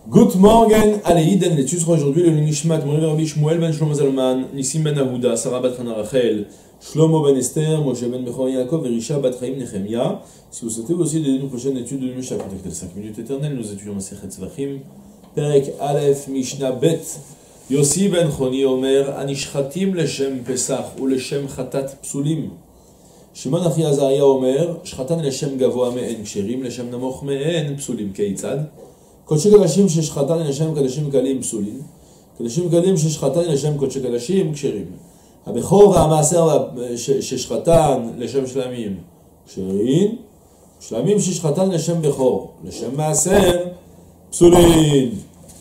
Good morning, allez, Iden, l'étude sera aujourd'hui le Nishmat, Mori Rabbi Shmuel ben Shlomo Zalman, Nissim ben Ahuda, Sarah bat Hana Rachel, Shlomo ben Esther, Moshe ben Bechor Yaakov et Risha bat Chaim Nechemia. Si vous souhaitez aussi aider nos prochaines études de Mishnah, contactez les 5 minutes éternelles, nous étudions Masechet Tzvachim, Perek Aleph, Mishnah Bet, Yossi ben Choni Omer, Anishchatim Leshem Pesach ou Leshem Chatat Psulim. Shimon Achi Azaria Omer, Shchatan Leshem Gavoa Me'en Ksherim, Leshem Namoch Me'en Psulim Keitzad. קודשי קדשים ששחטן לשם קדשים קלים פסולים, קדשים קלים ששחטן לשם קודשי קדשים כשרים. הבכור והמעשר ששחטן לשם שלמים כשרים, שלמים ששחטן לשם בכור, לשם מעשר פסולים.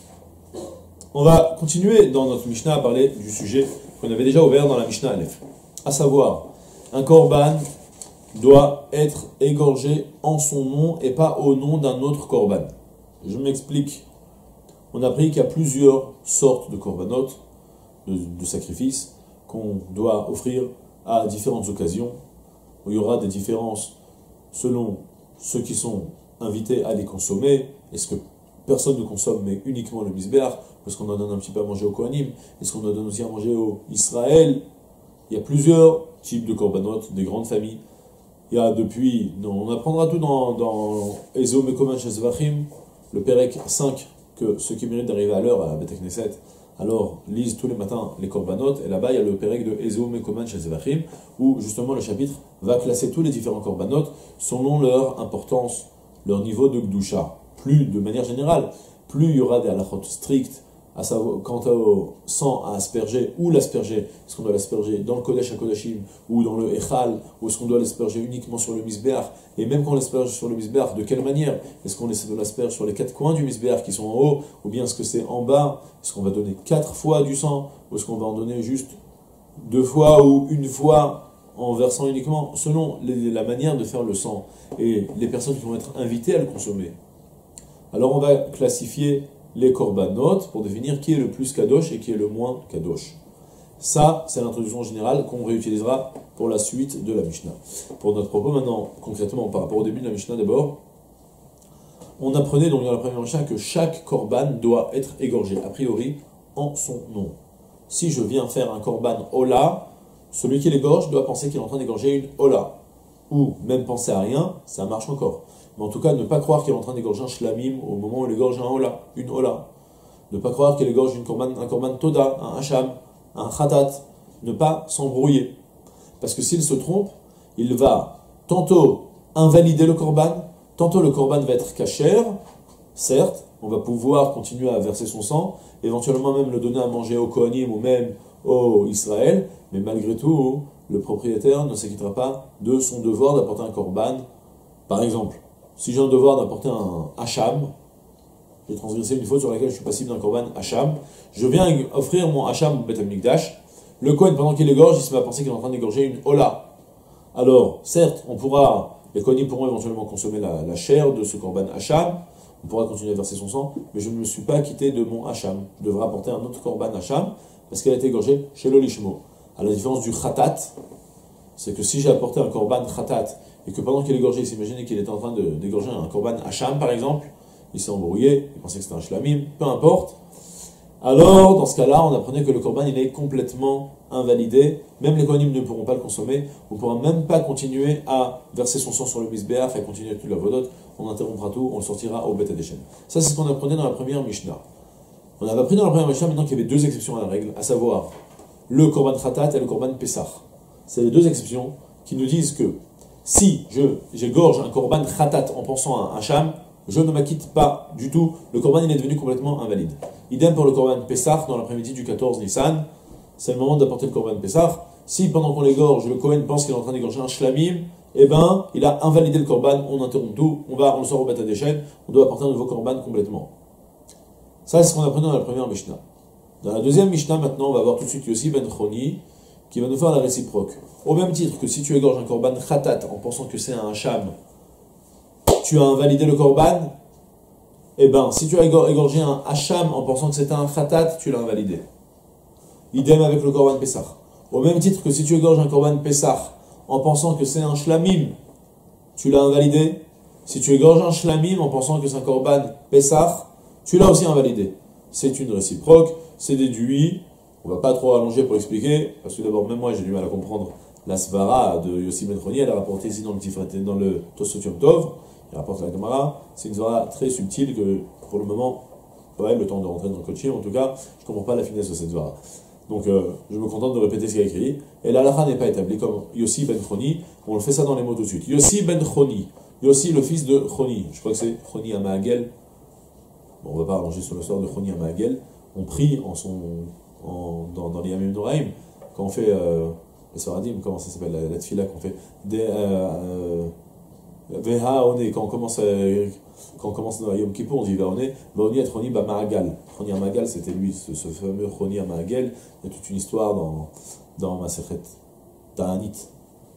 On va continuer dans notre Mishnah à parler du sujet qu'on avait déjà ouvert dans la Mishnah Aleph, à savoir, un korban doit être égorgé en son nom et pas au nom d'un autre korban. Je m'explique. On a appris qu'il y a plusieurs sortes de korbanot, de sacrifices, qu'on doit offrir à différentes occasions, où il y aura des différences selon ceux qui sont invités à les consommer. Est-ce que personne ne consomme, mais uniquement le misbéach? Est-ce qu'on en donne un petit peu à manger au Kohanim? Est-ce qu'on en donne aussi à manger au Israël? Il y a plusieurs types de korbanot, des grandes familles. Il y a depuis, on apprendra tout dans Ezo Mekoman Shezvachim, le Perek 5, que ceux qui méritent d'arriver à l'heure à la Beth Knesset, alors lisent tous les matins les korbanot, et là-bas il y a le Perek de Ezo Mekoman Shezvachim, où justement le chapitre va classer tous les différents korbanot selon leur importance, leur niveau de Gdusha. Plus, de manière générale, plus il y aura des halachot strictes, à savoir, quant au sang à asperger, ou l'asperger, est-ce qu'on doit l'asperger dans le Kodesh HaKodashim, ou dans le Echal, ou est-ce qu'on doit l'asperger uniquement sur le Misbeach, et même quand on l'asperge sur le Misbeach, de quelle manière? Est-ce qu'on l'asperge sur les 4 coins du Misbeach qui sont en haut, ou bien est-ce que c'est en bas? Est-ce qu'on va donner 4 fois du sang, ou est-ce qu'on va en donner juste 2 fois ou 1 fois en versant uniquement, selon la manière de faire le sang, et les personnes qui vont être invitées à le consommer. Alors on va classifier les korbanot pour définir qui est le plus kadosh et qui est le moins kadosh. Ça, c'est l'introduction générale qu'on réutilisera pour la suite de la Mishnah. Pour notre propos maintenant, concrètement, par rapport au début de la Mishnah d'abord, on apprenait donc dans la première Mishnah que chaque korban doit être égorgé, a priori, en son nom. Si je viens faire un korban hola, celui qui l'égorge doit penser qu'il est en train d'égorger une hola. Ou même penser à rien, ça marche encore. Mais en tout cas, ne pas croire qu'il est en train d'égorger un shlamim au moment où il égorge un hola, une hola. Ne pas croire qu'il égorge un korban toda, un hacham, un khatat. Ne pas s'embrouiller. Parce que s'il se trompe, il va tantôt invalider le korban, tantôt le korban va être kasher, certes, on va pouvoir continuer à verser son sang, éventuellement même le donner à manger au Kohanim ou même au Israël, mais malgré tout, le propriétaire ne s'acquittera pas de son devoir d'apporter un korban. Par exemple, si j'ai un devoir d'apporter un hacham, j'ai transgressé une faute sur laquelle je suis passible d'un korban hacham, je viens offrir mon hacham au Beth Amikdash, le Kohen, pendant qu'il égorge, il se met à penser qu'il est en train d'égorger une hola. Alors, certes, les Kohanim pourront éventuellement consommer la chair de ce korban hacham, on pourra continuer à verser son sang, mais je ne me suis pas acquitté de mon hacham. Je devrais apporter un autre korban hacham, parce qu'elle a été égorgée chez l'olishmo. À la différence du khatat, c'est que si j'ai apporté un korban khatat, et que pendant qu'il égorgeait, il s'imaginait qu'il était en train d'égorger un korban hacham par exemple, il s'est embrouillé, il pensait que c'était un shlamim, peu importe. Alors, dans ce cas-là, on apprenait que le korban il est complètement invalidé, même les kohanim ne pourront pas le consommer, on ne pourra même pas continuer à verser son sang sur le misbéach, à continuer toute la vodot, on interrompra tout, on le sortira au Beth Hadeshen. Ça, c'est ce qu'on apprenait dans la première Mishnah. On avait appris dans la première Mishnah maintenant qu'il y avait 2 exceptions à la règle, à savoir le korban khatat et le korban pesach. C'est les 2 exceptions qui nous disent que si j'égorge un korban khatat en pensant à un hacham, je ne m'acquitte pas du tout, le korban il est devenu complètement invalide. Idem pour le korban pesach dans l'après-midi du 14 Nissan, c'est le moment d'apporter le korban pesach. Si pendant qu'on l'égorge, le Kohen pense qu'il est en train d'égorger un shlamim, eh ben, il a invalidé le korban, on interrompt tout, on le sort au Beth Hadeshen, on doit apporter un nouveau korban complètement. Ça, c'est ce qu'on apprenait dans la première Mishnah. Dans la deuxième Mishnah, maintenant, on va voir tout de suite Yossi ben Choni, qui va nous faire la réciproque. Au même titre que si tu égorges un korban khatat en pensant que c'est un hacham, tu as invalidé le korban, eh ben, si tu as égorgé un hacham en pensant que c'était un khatat, tu l'as invalidé. Idem avec le korban pesach. Au même titre que si tu égorges un korban pesach en pensant que c'est un shlamim, tu l'as invalidé. Si tu égorges un shlamim en pensant que c'est un korban pesach, tu l'as aussi invalidé. C'est une réciproque, c'est déduit. On va pas trop allonger pour expliquer, parce que d'abord, même moi, j'ai du mal à comprendre la svara de Yossi Ben Choni. Elle a rapporté ici dans le Tosfot Yom Tov. Il rapporte la Gemara. C'est une svara très subtile que, pour le moment, ouais, le temps de rentrer dans le coaching, en tout cas, je ne comprends pas la finesse de cette svara. Donc, je me contente de répéter ce qu'il y a écrit. Et la halakha n'est pas établie comme Yossi Ben Choni. On le fait ça dans les mots tout de suite. Yossi Ben Choni. Yossi, le fils de Choni. Je crois que c'est Choni Amahagel. Bon, on ne va pas allonger sur le sort de Choni Amahagel. On prie dans les Yamim Noraim, quand on fait les Sfaradim, comment ça s'appelle, la tfila qu'on fait, quand on commence dans Yom Kippur, on dit Vaoné, Vaoné et Choni Bamahagal. Choni Amahagel, c'était lui, ce fameux Choni Amahagel. Il y a toute une histoire dans Masechet Ta'anit.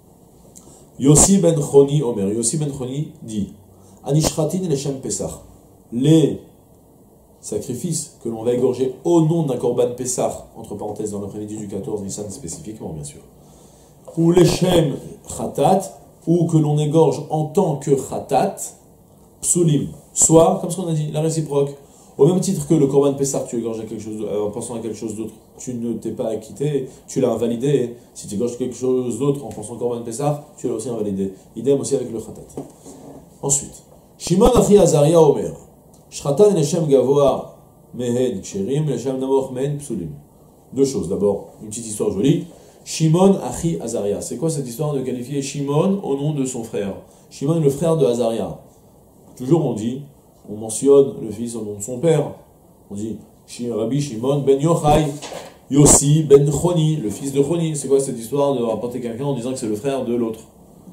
Yossi ben Choni Omer, Yossi ben Choni dit Anishratin leshem Pesach. Les sacrifices que l'on va égorger au nom d'un korban Pesach, entre parenthèses dans l'après-midi du 14 Nissan spécifiquement, bien sûr, ou leshem Khatat, ou que l'on égorge en tant que Khatat, Psulim, soit, comme ce qu'on a dit, la réciproque. Au même titre que le korban Pesach, tu égorges quelque chose, en pensant à quelque chose d'autre, tu ne t'es pas acquitté, tu l'as invalidé. Si tu égorges quelque chose d'autre en pensant au korban Pesach, tu l'as aussi invalidé. Idem aussi avec le Khatat. Ensuite, Shimon Achi Azaria Omer, Shratan Leshem Gavoa Mehen Ksherim Leshem Namoch Mehen Psulim. Deux choses. D'abord, une petite histoire jolie. Shimon Achi Azaria. C'est quoi cette histoire de qualifier Shimon au nom de son frère? Shimon est le frère de Azaria. Toujours on mentionne le fils au nom de son père. On dit Rabbi Shimon ben Yochai, Yossi ben Choni, le fils de Choni. C'est quoi cette histoire de rapporter quelqu'un en disant que c'est le frère de l'autre?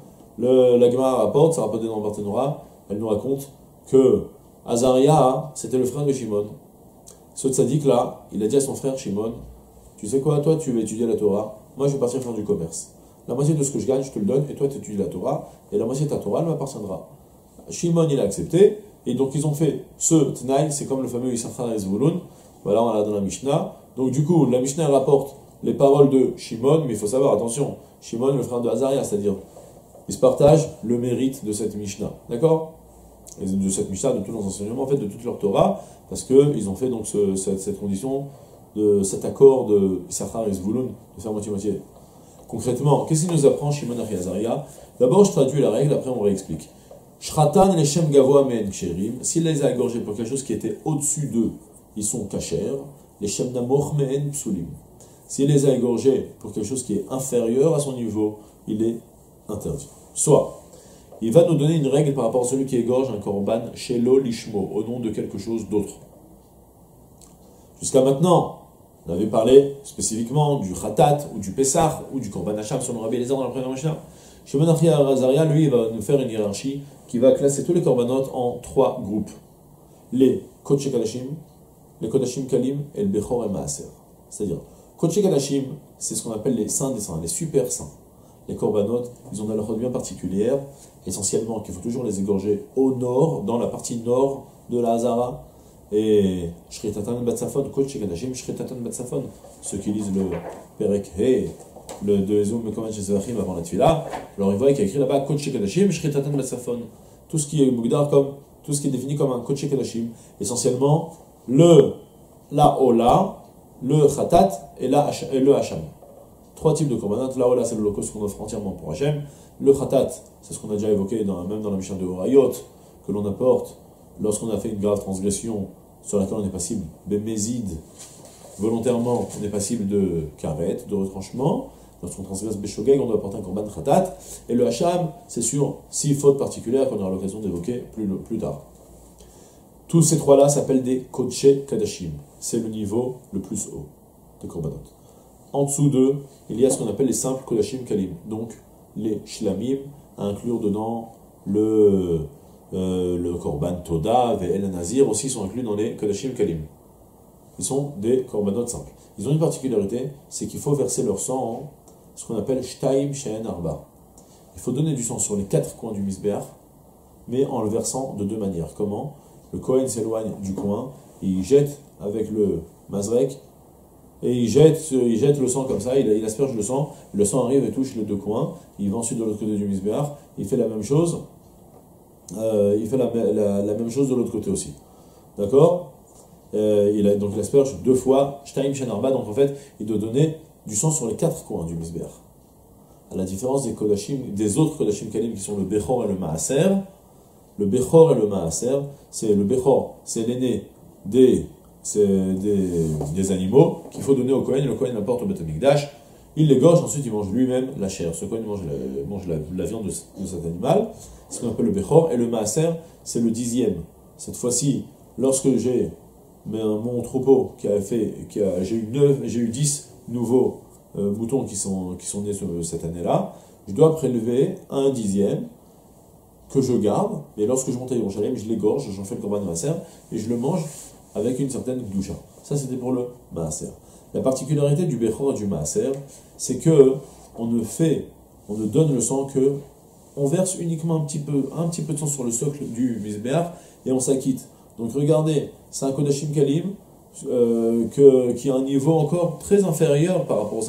La Gemara rapporte, ça rapporte dans le Barthénora, elle nous raconte que Azaria, c'était le frère de Shimon. Ce tzaddik là, il a dit à son frère Shimon, tu sais quoi, toi tu vas étudier la Torah, moi je vais partir faire du commerce. La moitié de ce que je gagne, je te le donne, et toi tu étudies la Torah, et la moitié de ta Torah, elle m'appartiendra. Shimon, il a accepté, et donc ils ont fait ce Tnaï, c'est comme le fameux Issachar et Zvulun, voilà, on l'a dans la Mishnah. Donc du coup, la Mishnah rapporte les paroles de Shimon, mais il faut savoir, attention, Shimon, le frère de Azaria, c'est-à-dire, ils se partagent le mérite de cette Mishnah, d'accord? Et de cette Mishnah, de tous leurs enseignements, en fait, de toute leur Torah, parce qu'ils ont fait donc cette condition, cet accord de Issachar et Zvulun, de faire moitié-moitié. Concrètement, qu'est-ce qu'il nous apprend Shimon Achi Azaria? D'abord, je traduis la règle, après on réexplique. Shratan leshem gavoa men ksherim, s'il les a égorgés pour quelque chose qui était au-dessus d'eux, ils sont kashers. Leshem namoch men psulim. S'il les a égorgés pour quelque chose qui est inférieur à son niveau, il est interdit. Soit, il va nous donner une règle par rapport à celui qui égorge un korban shelo lishmo, au nom de quelque chose d'autre. Jusqu'à maintenant, on avait parlé spécifiquement du khatat, ou du pesach, ou du korban hacham, sur le Rabbi Eliezer dans la première Mishnah. Shimon Achi Azaria, lui, il va nous faire une hiérarchie qui va classer tous les korbanot en 3 groupes. Les Kodesh Kadashim, les Kodashim Kalim et le Bechor et Maaser. C'est-à-dire, Kodesh Kadashim, c'est ce qu'on appelle les saints des saints, les super saints. Les korbanot, ils ont une halachot bien particulière, essentiellement qu'il faut toujours les égorger au nord, dans la partie nord de la Hazara. Et Shritatan Batsafon, Kodesh Kadashim, Shritatan Batsafon. Ceux qui lisent le Perek He, le de Ezum Mekomen Shezvachim avant la Tfila, alors ils voient qu'il y a écrit là-bas Kodesh Kadashim, Shritatan Batsafon. Tout ce qui est Mugdar comme, tout ce qui est défini comme un Kodesh Kadashim, essentiellement la Ola, le Khatat et le Hacham. 3 types de korbanot. La Ola, c'est l'holocauste qu'on offre entièrement pour Hachem. Le Khatat, c'est ce qu'on a déjà évoqué même dans la Mishnah de Horayot, que l'on apporte lorsqu'on a fait une grave transgression sur laquelle on est passible de Mézid, volontairement, on est passible de karet, de retranchement. Lorsqu'on transgresse Beshogeg, on doit apporter un korban Khatat. Et le Hacham, c'est sur 6 fautes particulières qu'on aura l'occasion d'évoquer plus tard. Tous ces 3-là s'appellent des Kodesh Kadashim. C'est le niveau le plus haut des korbanot. En dessous d'eux, il y a ce qu'on appelle les simples Kodashim Kalim. Donc, les Shlamim, à inclure dedans le korban Toda, Ve'el Nazir, aussi sont inclus dans les Kodashim Kalim. Ils sont des korbanot simples. Ils ont une particularité, c'est qu'il faut verser leur sang en ce qu'on appelle Shtaim She'en Arba. Il faut donner du sang sur les 4 coins du misbéach, mais en le versant de 2 manières. Comment? Le Kohen s'éloigne du coin, et il jette avec le mazrek, et il jette le sang comme ça, il asperge le sang arrive et touche les 2 coins, il va ensuite de l'autre côté du misbéach, il fait la même chose, la même chose de l'autre côté aussi. D'accord? donc il asperge 2 fois, Shtaim Shenarba, donc en fait, il doit donner du sang sur les 4 coins du Mizbeach. À la différence des autres Kodashim Kalim qui sont le Bechor et le Maaser, le Bechor et le Maaser, c'est le Bechor, c'est l'aîné des animaux qu'il faut donner au Kohen, et le Kohen l'apporte au Beth Amikdash, il l'égorge, ensuite il mange lui-même la chair. Ce Kohen mange la viande de cet animal, ce qu'on appelle le Bechor, et le Maaser, c'est le 10e. Cette fois-ci, lorsque j'ai mon troupeau j'ai eu 10 nouveaux moutons qui sont nés cette année-là, je dois prélever un 10e que je garde, et lorsque je monte à Yerushalayim, je l'égorge, j'en fais le korban maaser, et je le mange avec une certaine doucha. Ça, c'était pour le maaser. La particularité du Bechor et du maaser, c'est que on ne donne le sang que on verse uniquement un petit peu de sang sur le socle du Mizbeach, et on s'acquitte. Donc regardez, c'est un Kodashim Kalim qui a un niveau encore très inférieur par rapport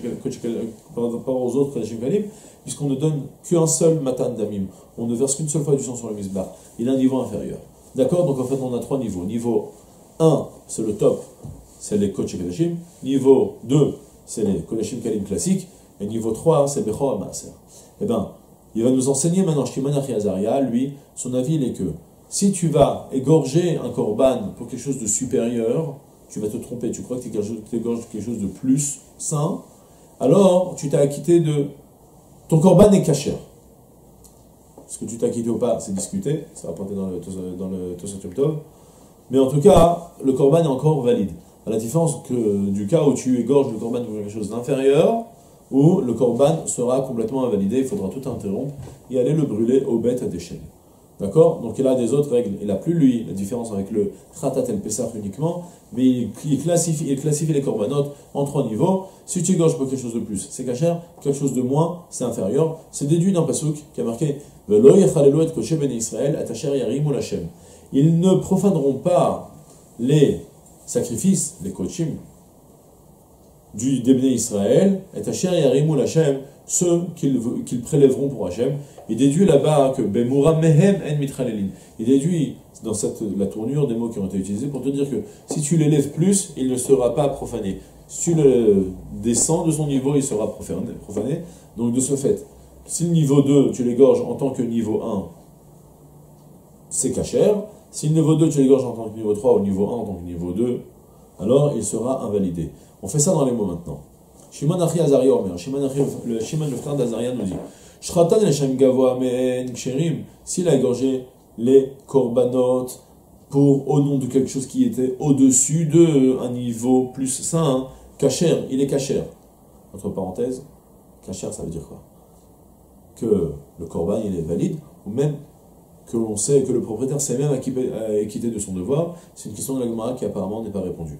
aux autres Kodashim Kalim, puisqu'on ne donne qu'un seul Matan Damim. On ne verse qu'une seule fois du sang sur le Mizbeach. Il a un niveau inférieur. D'accord? Donc en fait, on a 3 niveaux. Niveau 1, c'est le top, c'est les Kodashim Kadashim. Niveau 2, c'est les Kodashim Kalim classiques. Et niveau 3, c'est Bechor Maaser. Eh bien, il va nous enseigner maintenant, Shimon Achi Azaria, lui, son avis il est que si tu vas égorger un korban pour quelque chose de supérieur, tu vas te tromper, tu crois que tu égorges quelque chose de plus sain, alors tu t'as acquitté de... Ton korban est kasher. Est-ce que tu t'as acquitté ou pas, c'est discuté, ça va porter dans le Tosafot Yom Tov. Mais en tout cas, le korban est encore valide. À la différence du cas où tu égorges le korban pour quelque chose d'inférieur, où le korban sera complètement invalidé, il faudra tout interrompre et aller le brûler au bêtes à déchaîner. D'accord? Donc il a des autres règles. Il n'a plus, lui, la différence avec le Khatat et le Pessah uniquement, mais il classifie les korbanot en 3 niveaux. Si tu égorges pour quelque chose de plus, c'est kasher, quelque chose de moins, c'est inférieur. C'est déduit d'un pasuk qui a marqué Velo yechalelu et koshe ben Israël atasher yarimu l'Hashem. Ils ne profaneront pas les sacrifices, les kochim, des Bnei Israël, et Asher Yarimul Hashem, ceux qu'ils prélèveront pour Hashem. Il déduit là-bas que Bemura Mehem En Mitralelin. Il déduit dans la tournure des mots qui ont été utilisés pour te dire que si tu l'élèves plus, il ne sera pas profané. Si tu le descends de son niveau, il sera profané. Donc de ce fait, si le niveau 2, tu l'égorges en tant que niveau 1, c'est kasher. Si le niveau 2, tu l'égorges en tant que niveau 3 ou niveau 1 en tant que niveau 2, alors il sera invalidé. On fait ça dans les mots maintenant. Shimon Achi Azaria Omer, Shimon le frère d'Azaria nous dit Shratan Leshem Gavoa Me'en Ksherim, s'il a égorgé les korbanot au nom de quelque chose qui était au-dessus d'un niveau plus sain, kasher, il est kasher. Entre parenthèses, kasher ça veut dire quoi? Que le korban il est valide, ou même que l'on sait que le propriétaire s'est même acquitté de son devoir. C'est une question de la Gemara qui apparemment n'est pas répondue.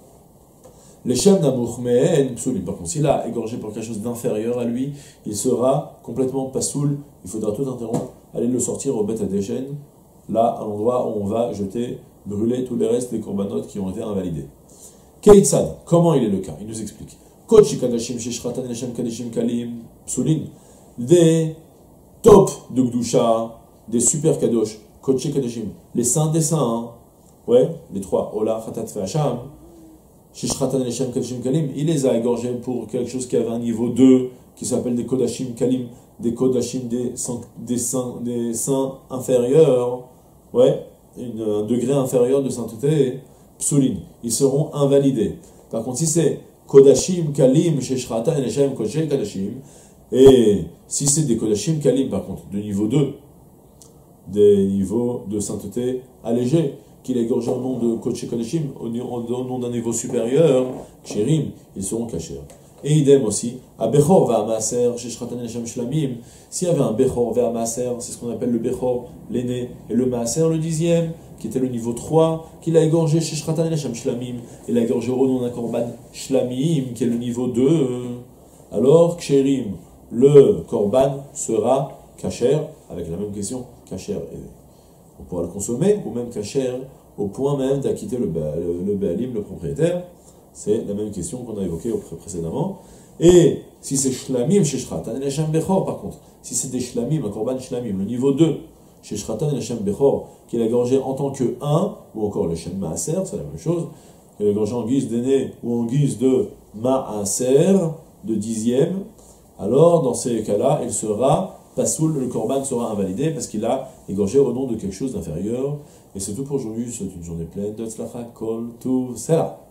Les Shem Namuch Me'en Psulim. Par contre, s'il a égorgé pour quelque chose d'inférieur à lui, il sera complètement pasoul. Il faudra tout interrompre, aller le sortir au Beth Adeshen, là, à l'endroit où on va brûler tous les restes des korbanot qui ont été invalidés. Keitzad, comment il est le cas? Il nous explique. Kochi Kadashim Sheshratan Leshem Kadashim Kalim Psulim. Des top de Gdusha, des super kadosh, Kochi Kadashim, les saints des saints, ouais, les 3, Ola, Khatat, Fe'asham. Shishchatan Leshem Kadashim Kalim, il les a égorgés pour quelque chose qui avait un niveau 2, qui s'appelle des Kodashim Kalim, des Kodashim des saints inférieurs, ouais, un degré inférieur de sainteté, Psoulin, ils seront invalidés. Par contre, si c'est Kodashim Kalim, Shishchatan Leshem Kadashim, et si c'est des Kodashim Kalim, par contre, de niveau 2, des niveaux de sainteté allégés, qu'il a égorgé au nom de Kodesh Kodeshim, au nom d'un niveau supérieur, Ksherim, ils seront cachés. Et idem aussi, à Bechor va Maaser, Sheshratan Leshem Shlamim, s'il y avait un Bechor va Maaser, c'est ce qu'on appelle le Bechor, l'aîné, et le Maaser, le 10e, qui était le niveau 3, qu'il a égorgé Sheshratan Leshem Shlamim, il a égorgé au nom d'un Korban Shlamim, qui est le niveau 2, alors Ksherim, le Korban sera kasher, avec la même question, kasher on pourra le consommer, ou même kasher, au point même d'acquitter le Baalim, le propriétaire. C'est la même question qu'on a évoquée précédemment. Et si c'est shlamim chez Shratan, Leshem Bechor, par contre, si c'est des shlamim, un korban shlamim, le niveau 2, chez Shratan et le Shem Bechor, qu'il a égorgé en tant que un, ou encore le Shem Maaser, c'est la même chose, qu'il a égorgé en guise d'aîné ou en guise de Maaser, de dixième, alors dans ces cas-là, il sera Pasoul, le Korban sera invalidé parce qu'il a égorgé au nom de quelque chose d'inférieur. Et c'est tout pour aujourd'hui, c'est une journée pleine de Tzlacha, Kol, Tuv, Sela.